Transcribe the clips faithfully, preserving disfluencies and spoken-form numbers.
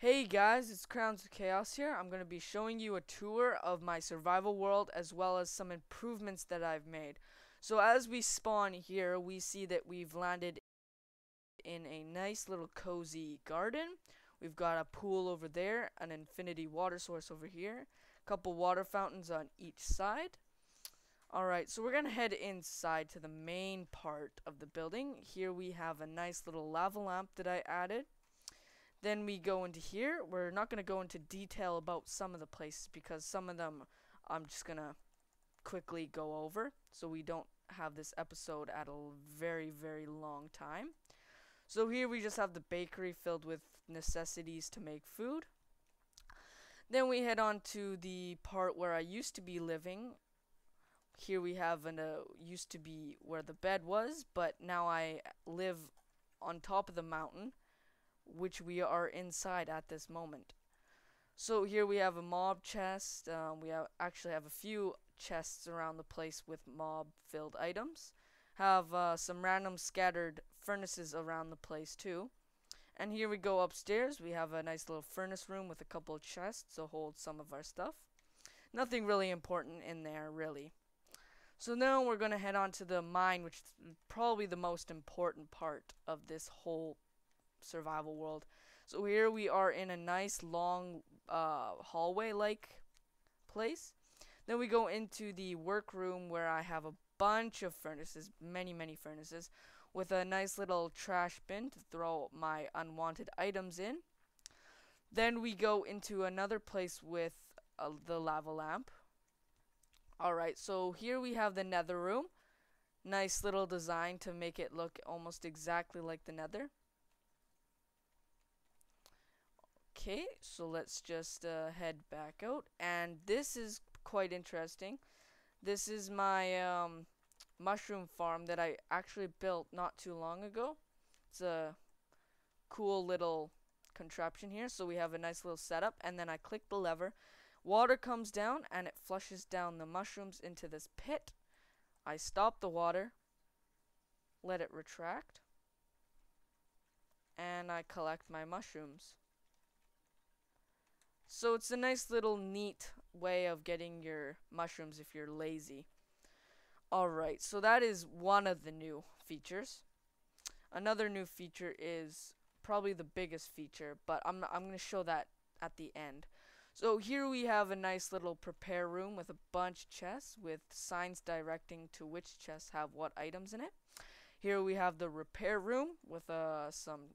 Hey guys, it's Crowns of Chaos here. I'm going to be showing you a tour of my survival world as well as some improvements that I've made. So as we spawn here, we see that we've landed in a nice little cozy garden. We've got a pool over there, an infinity water source over here, a couple water fountains on each side. Alright, so we're going to head inside to the main part of the building. Here we have a nice little lava lamp that I added. Then we go into here. We're not going to go into detail about some of the places because some of them I'm just going to quickly go over so we don't have this episode at a very, very long time. So here we just have the bakery filled with necessities to make food. Then we head on to the part where I used to be living. Here we have an uh, used to be where the bed was, but now I live on top of the mountain, which we are inside at this moment. So here we have a mob chest. Um, we have actually have a few chests around the place with mob filled items. Have uh, some random scattered furnaces around the place too. And here we go upstairs. We have a nice little furnace room with a couple of chests to hold some of our stuff. Nothing really important in there really. So now we're going to head on to the mine, which is probably the most important part of this whole survival world. So here we are in a nice long uh, hallway like place. Then we go into the workroom where I have a bunch of furnaces, many many furnaces, with a nice little trash bin to throw my unwanted items in. Then we go into another place with uh, the lava lamp. Alright, so here we have the nether room. Nice little design to make it look almost exactly like the nether. Okay, so let's just uh, head back out, and this is quite interesting. This is my um, mushroom farm that I actually built not too long ago. It's a cool little contraption here. So we have a nice little setup, and then I click the lever. Water comes down, and it flushes down the mushrooms into this pit. I stop the water, let it retract, and I collect my mushrooms. So it's a nice little neat way of getting your mushrooms if you're lazy. Alright, so that is one of the new features. Another new feature is probably the biggest feature, but I'm, I'm going to show that at the end. So here we have a nice little prepare room with a bunch of chests with signs directing to which chests have what items in it. Here we have the repair room with uh, some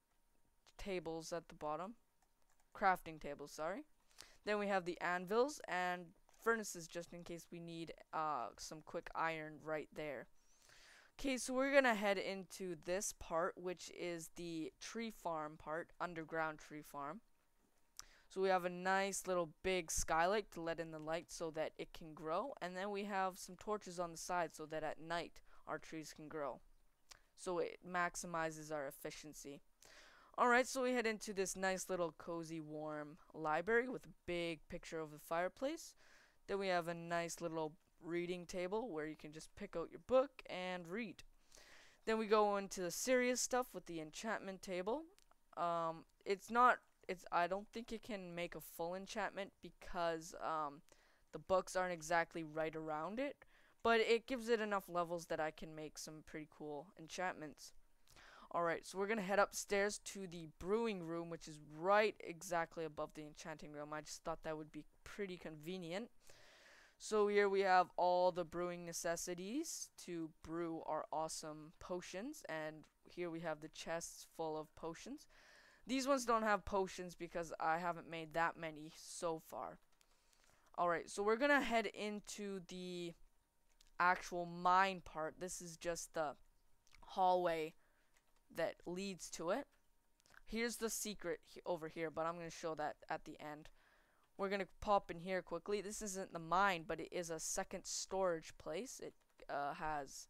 tables at the bottom. Crafting tables, sorry. Then we have the anvils and furnaces just in case we need uh, some quick iron right there. Okay, so we're gonna head into this part, which is the tree farm part, underground tree farm. So we have a nice little big skylight to let in the light so that it can grow, and then we have some torches on the side so that at night our trees can grow. So it maximizes our efficiency. Alright, so we head into this nice little cozy warm library with a big picture of the fireplace. Then we have a nice little reading table where you can just pick out your book and read. Then we go into the serious stuff with the enchantment table. Um, it's not, it's, I don't think it can make a full enchantment because um, the books aren't exactly right around it. But it gives it enough levels that I can make some pretty cool enchantments. Alright, so we're going to head upstairs to the brewing room, which is right exactly above the enchanting room. I just thought that would be pretty convenient. So here we have all the brewing necessities to brew our awesome potions. And here we have the chests full of potions. These ones don't have potions because I haven't made that many so far. Alright, so we're going to head into the actual mine part. This is just the hallway that leads to it. Here's the secret he over here, but I'm going to show that at the end. We're going to pop in here quickly. This isn't the mine, but it is a second storage place. It uh, has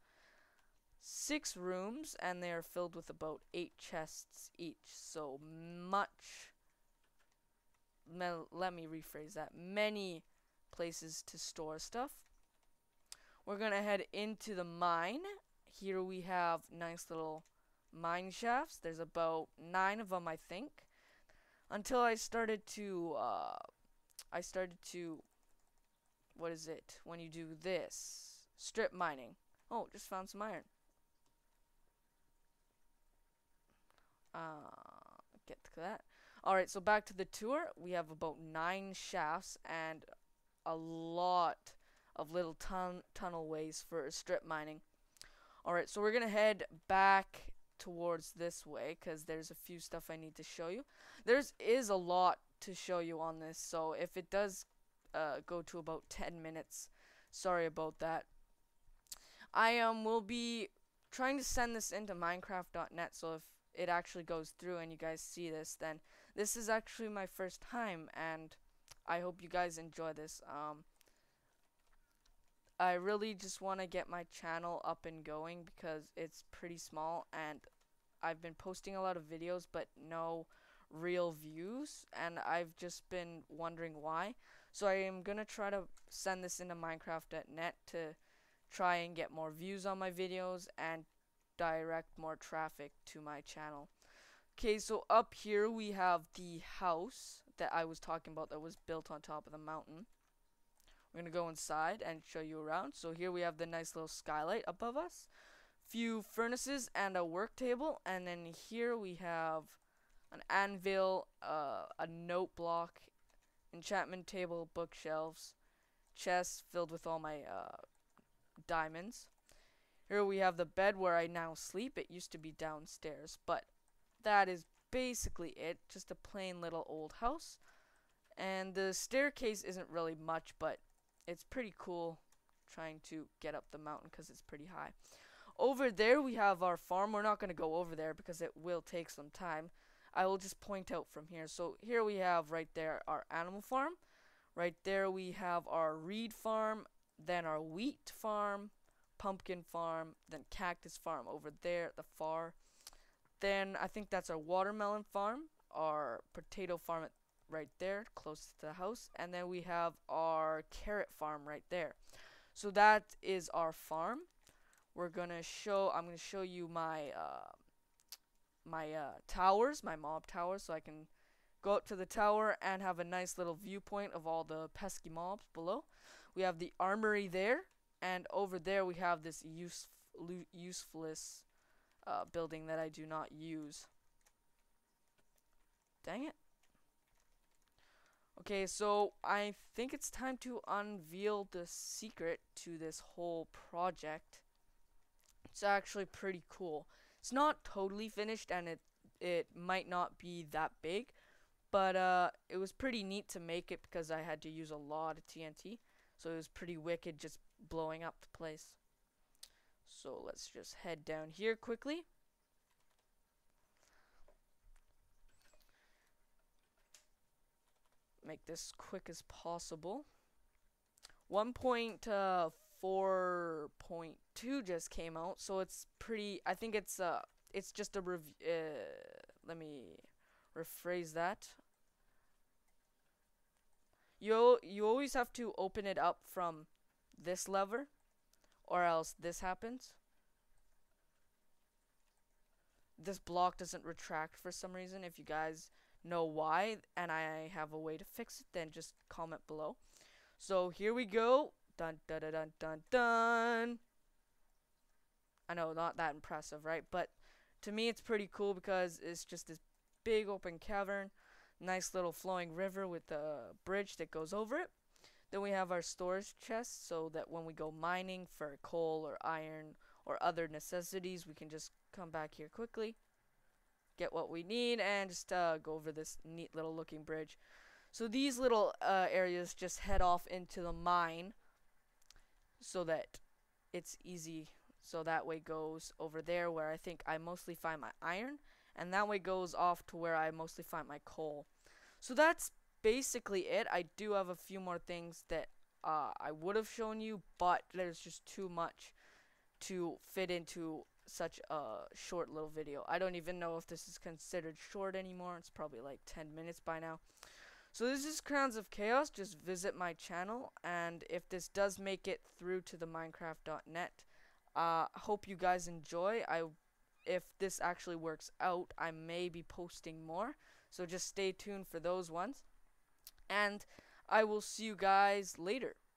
six rooms, and they are filled with about eight chests each. So much, let me rephrase that, many places to store stuff. We're going to head into the mine. Here we have nice little mine shafts. There's about nine of them, I think. until I started to uh, I started to, what is it when you do this, strip mining. Oh, just found some iron. Uh, get to that. Alright, so back to the tour. We have about nine shafts and a lot of little tun tunnel ways for strip mining. Alright, so we're gonna head back towards this way because there's a few stuff I need to show you. There's is a lot to show you on this, so if it does uh, go to about ten minutes, sorry about that. I um will be trying to send this into minecraft dot net, so if it actually goes through and you guys see this, then this is actually my first time, and I hope you guys enjoy this. Um, I really just want to get my channel up and going because it's pretty small, and I've been posting a lot of videos but no real views, and I've just been wondering why. So I am gonna try to send this into minecraft dot net to try and get more views on my videos and direct more traffic to my channel. Okay, so up here we have the house that I was talking about that was built on top of the mountain. We're gonna go inside and show you around. So here we have the nice little skylight above us, few furnaces and a work table, and then here we have an anvil, uh, a note block, enchantment table, bookshelves, chests filled with all my uh, diamonds. Here we have the bed where I now sleep. It used to be downstairs, but that is basically it. Just a plain little old house. And the staircase isn't really much, but it's pretty cool trying to get up the mountain because it's pretty high. Over there we have our farm. We're not going to go over there because it will take some time. I will just point out from here. So here we have right there our animal farm. Right there we have our reed farm, then our wheat farm, pumpkin farm, then cactus farm over there at the far. Then I think that's our watermelon farm, our potato farm at right there close to the house, and then we have our carrot farm right there. So that is our farm. We're gonna show I'm gonna show you my uh, my uh, towers, my mob towers, so I can go up to the tower and have a nice little viewpoint of all the pesky mobs below. We have the armory there, and over there we have this use useless uh, building that I do not use. Dang it. Okay, so I think it's time to unveil the secret to this whole project. It's actually pretty cool. It's not totally finished, and it it might not be that big, but uh, it was pretty neat to make it because I had to use a lot of T N T, so it was pretty wicked just blowing up the place. So let's just head down here quickly. Make this quick as possible. one point four point two just came out, so it's pretty. I think it's uh, it's just a review. Uh, let me rephrase that. You you always have to open it up from this lever, or else this happens. This block doesn't retract for some reason. If you guys know why and I have a way to fix it, then just comment below. So here we go. Dun dun dun dun dun dun. I know, not that impressive, right? But to me it's pretty cool because it's just this big open cavern, nice little flowing river with a bridge that goes over it. Then we have our storage chests so that when we go mining for coal or iron or other necessities, we can just come back here quickly, get what we need, and just uh, go over this neat little looking bridge. So these little uh, areas just head off into the mine so that it's easy. So that way goes over there where I think I mostly find my iron, and that way goes off to where I mostly find my coal. So that's basically it. I do have a few more things that uh, I would have shown you, but there's just too much to fit into such a short little video. I don't even know if this is considered short anymore. It's probably like ten minutes by now. So this is Crowns of Chaos. Just visit my channel, and if this does make it through to the minecraft dot net, uh hope you guys enjoy. I if this actually works out, I may be posting more. So just stay tuned for those ones. And I will see you guys later.